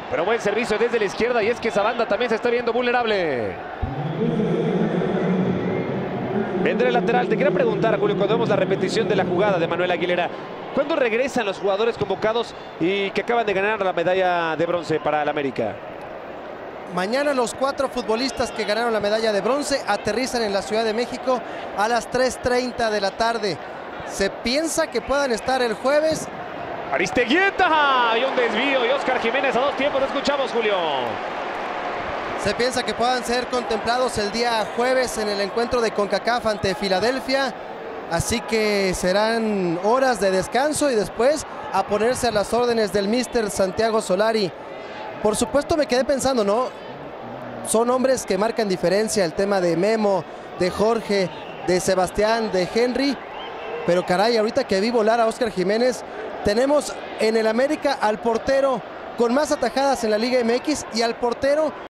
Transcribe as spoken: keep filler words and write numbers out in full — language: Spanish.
Pero buen servicio desde la izquierda y es que esa banda también se está viendo vulnerable. Vendrá el lateral. Te quería preguntar, Julio, cuando vemos la repetición de la jugada de Manuel Aguilera, ¿cuándo regresan los jugadores convocados y que acaban de ganar la medalla de bronce para el América? Mañana los cuatro futbolistas que ganaron la medalla de bronce aterrizan en la Ciudad de México a las tres treinta de la tarde. Se piensa que puedan estar el jueves. Aristeguieta y un desvío y Óscar Jiménez a dos tiempos. Lo escuchamos, Julio. Se piensa que puedan ser contemplados el día jueves en el encuentro de CONCACAF ante Filadelfia. Así que serán horas de descanso y después a ponerse a las órdenes del míster Santiago Solari. Por supuesto me quedé pensando, ¿no? Son hombres que marcan diferencia, el tema de Memo, de Jorge, de Sebastián, de Henry. Pero caray, ahorita que vi volar a Óscar Jiménez, tenemos en el América al portero con más atajadas en la Liga M X y al portero